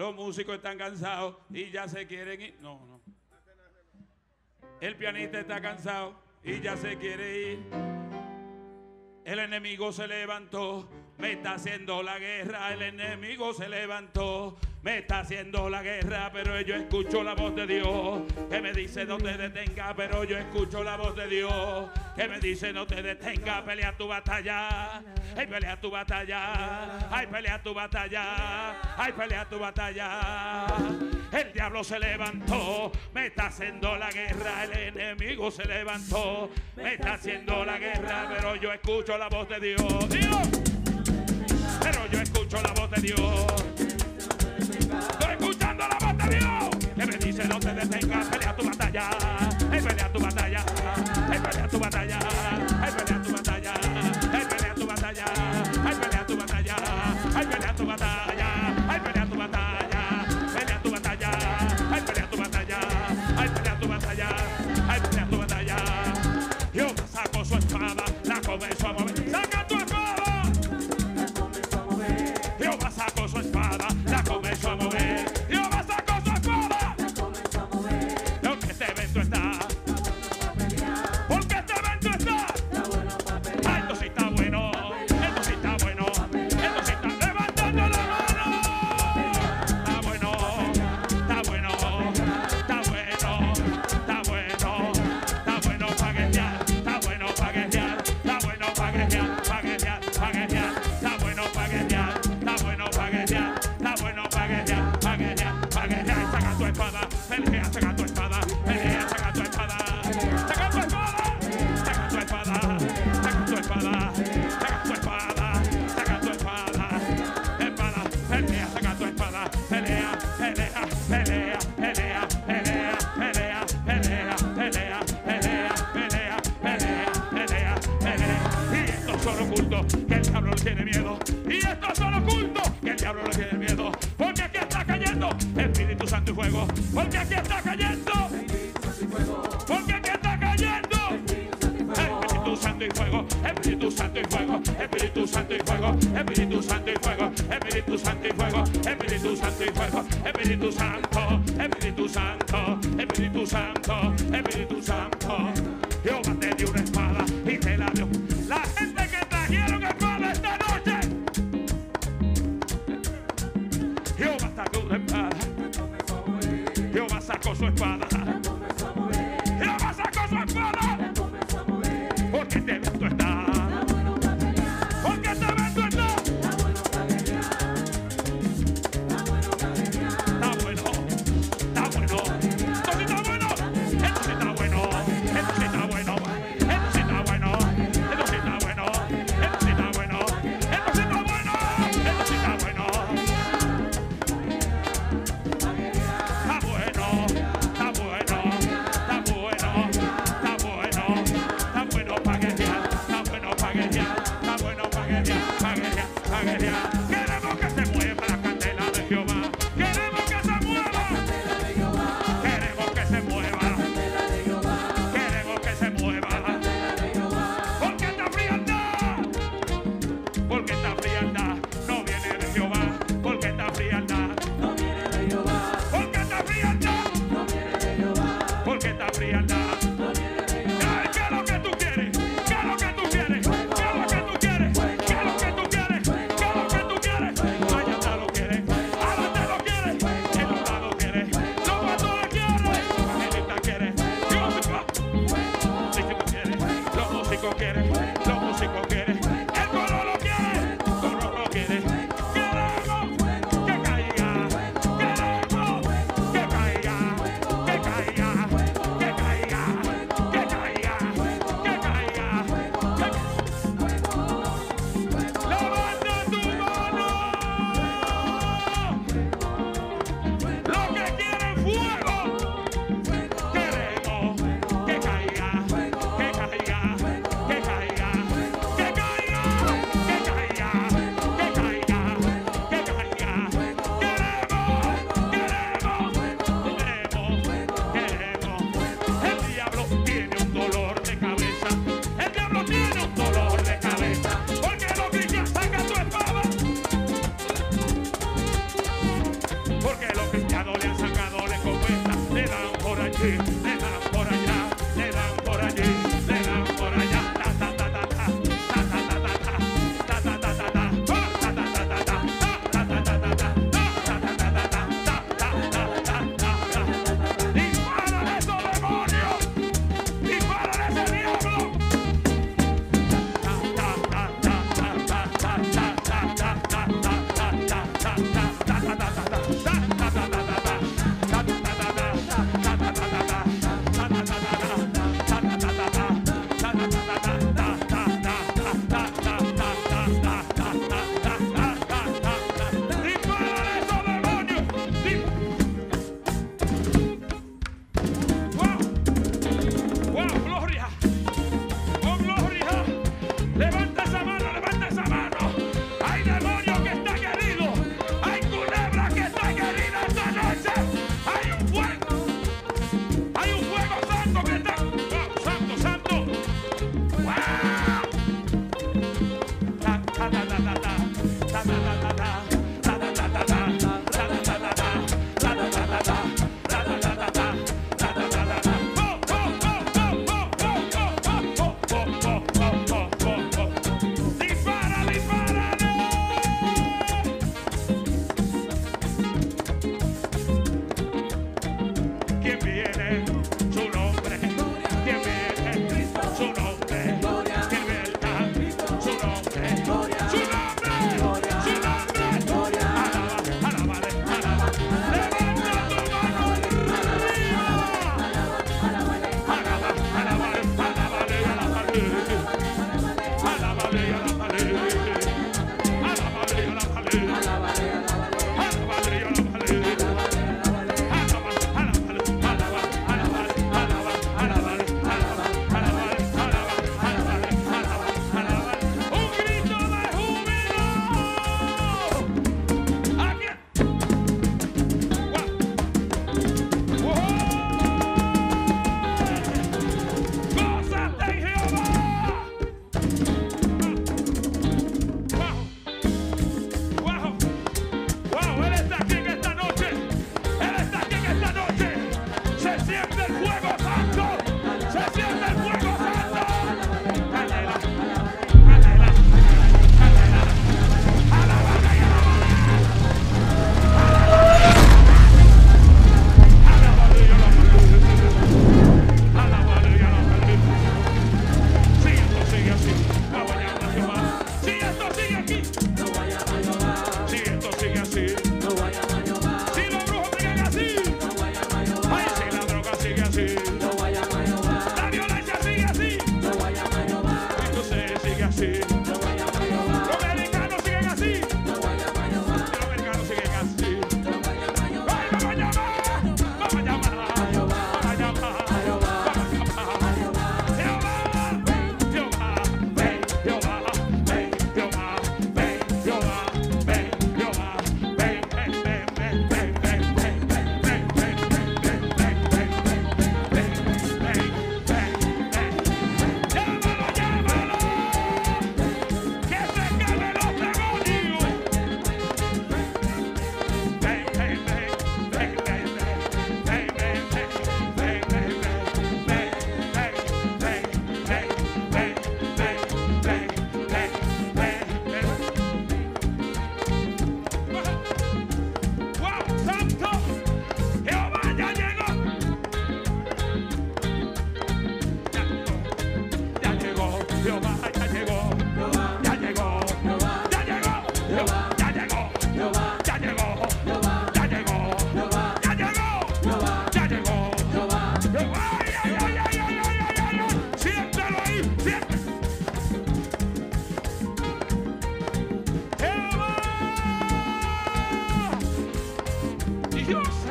Los músicos están cansados y ya se quieren ir. No, no. El pianista está cansado y ya se quiere ir. El enemigo se levantó, me está haciendo la guerra. El enemigo se levantó, me está haciendo la guerra. Pero yo escucho la voz de Dios que me dice no te detengas. Pero yo escucho la voz de Dios que me dice no te detengas. Pelea tu batalla, ay, pelea tu batalla, ay, pelea tu batalla, ay, pelea tu batalla. El diablo se levantó, me está haciendo la guerra. El enemigo se levantó, me está haciendo la guerra. Pero yo escucho la voz de Dios, Dios. Pero yo escucho la voz de Dios. Estoy escuchando la voz de Dios que me dice no te detengas. Pelea tu batalla, ay, pelea tu batalla, ay, pelea tu batalla, ay, pelea tu batalla, ay, pelea tu batalla, ay, pelea tu batalla, ay, pelea tu batalla, ay, pelea tu batalla, pelea tu batalla, ay, pelea tu batalla, ay, pelea tu batalla, ay, pelea tu batalla. Yo saco su espada, la comenzó a mover. Saca tu espada. Jehová sacó su espada, la comenzó a mover. Jehová sacó su espada, la comenzó a mover. Porque este evento está, porque este evento está, ay, esto sí está bueno, esto sí está bueno, esto sí está levantando la mano. Está bueno, está bueno, está bueno, está bueno, está bueno para guerrear, está bueno para guerrear, está bueno para guerrear, para guerrear, para guerrear, está bueno para guerrear. Está bueno para guerrear, está bueno para guerrear, para guerrear, para guerrear. Saca tu espada, pelea, saca tu espada, pelea, saca tu espada, saca tu espada, saca tu espada, saca tu espada, saca tu espada, saca tu espada, espada, pelea, saca tu espada, pelea, pelea, pelea, pelea, pelea, pelea, pelea, pelea, pelea, pelea, pelea, pelea, pelea. Y estos son los cultos que el diablo le tiene miedo. Y estos son los cultos que el diablo le tiene miedo. Porque aquí está cayendo Espíritu Santo y fuego. Porque aquí está cayendo. Porque aquí está cayendo Espíritu Santo y fuego. Espíritu Santo y fuego. Espíritu Santo y fuego. Espíritu Santo y fuego. Espíritu Santo y fuego. Espíritu Santo y fuego. Espíritu Santo. Espíritu Santo. Espíritu Santo. Espíritu Santo. Jehová te dio una espada y te la dio. La gente que trajeron espada esta noche. Jehová sacó una espada. Jehová sacó su espada. Jehová sacó su espada. Porque este evento está. Porque este evento está. Está bueno. Está bueno. Esto sí está bueno. Esto sí está bueno. Esto sí está bueno. Esto sí está bueno. Esto sí está bueno. Esto sí está bueno. Esto sí está bueno. Esto sí está bueno. Está bueno. Está bueno. Está bueno. Está bueno. Está bueno para guerrear. Está bueno para guerrear. Está bueno para guerrear. Para guerrear. Para guerrear. Queremos que se mueva la candela de Jehová. Queremos que se mueva. Queremos que se mueva. Queremos que se mueva. Porque esta frialdad. Porque esta frialdad no viene de Jehová. Porque esta frialdad no viene de Jehová. Porque esta frialdad no viene de Jehová. Porque esta frialdad no viene de Jehová. Ay, ¿qué es lo que tú quieres? ¿Qué es lo que tú quieres? ¿Qué es lo que tú quieres? ¿Qué es lo que tú quieres? ¿Qué es lo que tú quieres? ¿Quién viene? Su nombre. ¿Quién viene? Su nombre. ¿Quién viene? Su nombre. Su nombre. Su nombre. Alaba, alábale, alaba. Levanta tu mano arriba. Alaba, alábale, alábale, alábale. Alábale, alábale. Alábale, alábale. Alábale, alábale. Dios.